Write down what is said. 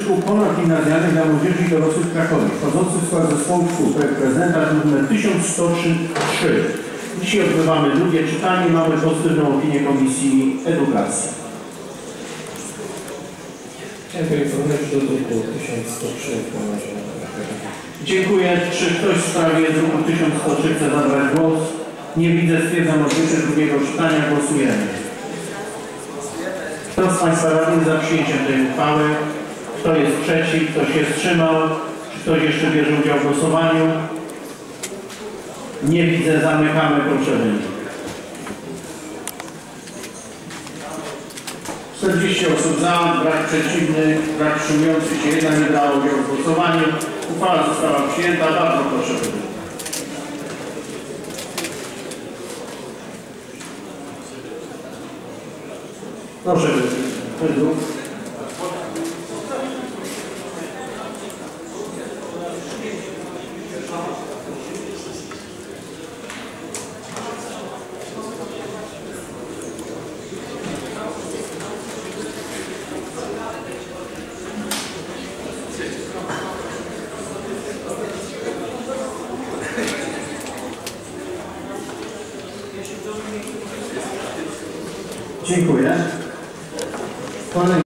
Szkół ponadgimnazjalnych dla młodzieży i dorosłych w Krakowie, wchodzący w skład zespołu szkół, reprezentant numer 1103. Dzisiaj odbywamy drugie czytanie, mamy pozytywną opinię Komisji Edukacji. Chciałem poinformować, że do druku 1103 Dziękuję. Czy ktoś w sprawie druku 1103 chce zabrać głos? Nie widzę. Stwierdzam odbycie drugiego czytania. Głosujemy. Kto z Państwa radnych za przyjęciem tej uchwały? Kto jest przeciw? Kto się wstrzymał? Czy ktoś jeszcze bierze udział w głosowaniu? Nie widzę. Zamykamy. Proszę wynik. 40 osób za, brak przeciwnych, brak wstrzymujących się, jedna nie brała udziału w głosowaniu. Uchwała została przyjęta. Bardzo proszę wynik. Proszę wynik. Dziękuję.